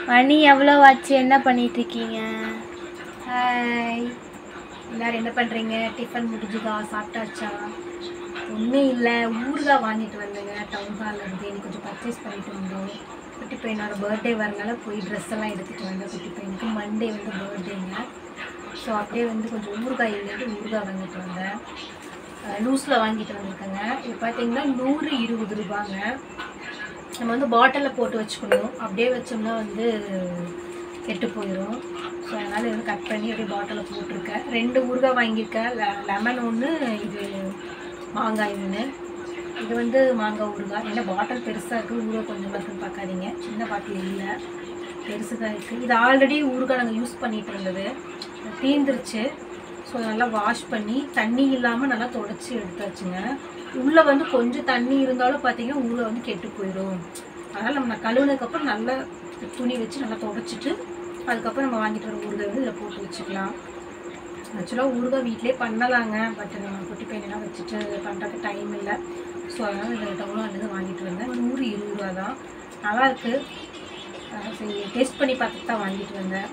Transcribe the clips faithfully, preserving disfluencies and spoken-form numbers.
மணி எவ்வளோ ஆச்சு? என்ன பண்ணிட்டு இருக்கீங்க? ஹாய், எல்லோரும் என்ன பண்ணுறீங்க? டிஃபன் முடிஞ்சுதா? சாப்பிட்டாச்சா? ஒன்றும் இல்லை, ஊறுகாய் வாங்கிட்டு வந்தேங்க டவுன் ஹாலில் இருந்து. இன்னைக்கு கொஞ்சம் பர்ச்சேஸ் பண்ணிட்டு வந்தோம். குட்டி பையனோட பர்த்டே வரனால போய் ட்ரெஸ் எல்லாம் எடுத்துகிட்டு வந்தேன். குட்டி பையனுக்கு மண்டே வந்து பர்த்டேங்க. ஸோ அப்படியே வந்து கொஞ்சம் ஊறுகாய் இல்லைன்ட்டு ஊறுகாய் வாங்கிட்டு வந்தேன். லூஸில் வாங்கிட்டு வந்திருக்கேங்க. இது பார்த்தீங்கன்னா நூறு இருபது ரூபாங்க. நம்ம வந்து பாட்டிலில் போட்டு வச்சுக்கணும். அப்படியே வச்சோம்னா வந்து கெட்டு போயிடும். ஸோ அதனால் இது வந்து கட் பண்ணி அப்படியே பாட்டிலில் போட்டிருக்கேன். ரெண்டு ஊறுகாய் வாங்கியிருக்கேன். லெ லெமன் ஒன்று, இது மாங்காய் ஒன்று. இது வந்து மாங்காய் ஊறுகாய். ஏன்னா பாட்டில் பெருசாக இருக்குது, ஊறுகாய் கொஞ்சமாக இருக்குன்னு பார்க்காதீங்க. சின்ன பாட்டில் இல்லை, பெருசு தான் இருக்குது. இது ஆல்ரெடி ஊறுகாய் நாங்கள் யூஸ் பண்ணிகிட்டு இருந்தது, தீந்துருச்சு. ஸோ நல்லா வாஷ் பண்ணி தண்ணி இல்லாமல் நல்லா துடைச்சி எடுத்தாச்சுங்க. உள்ளே வந்து கொஞ்சம் தண்ணி இருந்தாலும் பார்த்தீங்கன்னா ஊறுகாய் வந்து கெட்டு போயிடும். அதனால் நம்ம நான் கழுவுனதுக்கப்புறம் நல்லா துணி வச்சு நல்லா துடைச்சிட்டு அதுக்கப்புறம் நம்ம வாங்கிட்டு வர ஊறுகாய் வந்து இதில் போட்டு வச்சுக்கலாம். ஆக்சுவலாக ஊறுகாய் வீட்டிலே பண்ணலாங்க, பட் நம்ம குட்டி பையனெல்லாம் வச்சுட்டு பண்ணுறதுக்கு டைம் இல்லை. ஸோ அதனால் இந்த டவுன்லேருந்து வாங்கிட்டு வந்தேன். நூறு இருபது ரூபா தான், நல்லாயிருக்கு. சரி, டேஸ்ட் பண்ணி பார்த்துட்டு தான் வாங்கிட்டு வந்தேன்.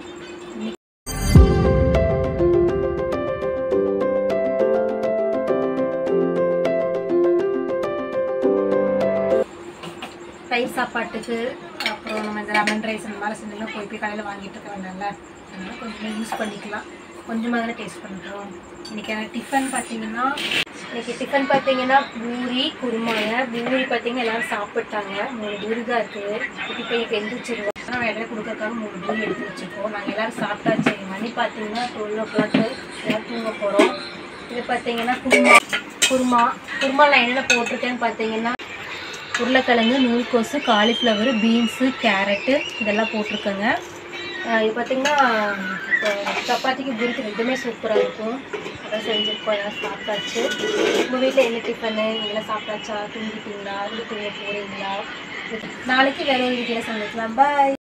தயிர் சாப்பாட்டுக்கு அப்புறம் நம்ம இந்த லெமன் ரைஸ் இந்த மாதிரி செஞ்செல்லாம் போய் போய் கடையில் வாங்கிட்டு இருக்க வேண்டாம்ல, அதனால் கொஞ்சமாக யூஸ் பண்ணிக்கலாம். கொஞ்சமாக தானே டேஸ்ட் பண்ணுறோம். இன்றைக்கி எனக்கு டிஃபன் பார்த்தீங்கன்னா இன்றைக்கி டிஃபன் பார்த்தீங்கன்னா பூரி குருமாங்க. பூரி பார்த்தீங்கன்னா எல்லோரும் சாப்பிட்டாங்க. மூணு பூரி தான் இருக்குது. குட்டி பையனுக்கு எந்திரிச்சிருவோம், ஆனால் இடையில கொடுக்கறதுக்காக மூணு பூரி எடுத்து வச்சுருக்கோம். நாங்கள் எல்லோரும் சாப்பிட்டாச்சு. மணி பார்த்தீங்கன்னா டுவெல் ஓ கிளாக்கு எல்லாம் தூங்க போகிறோம். இது பார்த்தீங்கன்னா குருமா குருமா குருமாவில் என்னென்ன போட்டிருக்கேன்னு பார்த்தீங்கன்னா உருளைக்கிழங்கு, நூல்கோசு, காலிஃப்ளவரு, பீன்ஸு, கேரட்டு இதெல்லாம் போட்டிருக்கேங்க. இது பார்த்திங்கன்னா இப்போ சப்பாத்திக்கு பூரிக்கு ரெண்டுமே சூப்பராக இருக்கும். அதான் செஞ்சுருக்கோம், எல்லாம் சாப்பிட்டாச்சு. உங்கள் வீட்டில் என்ன டிஃபனு? நீங்களாம் சாப்பிட்டாச்சா? தூங்கிட்டீங்களா? இல்லை தூங்க போகிறீங்களா? நாளைக்கு வேறு ஒரு வீட்டில் சந்திக்கலாம். பாய்.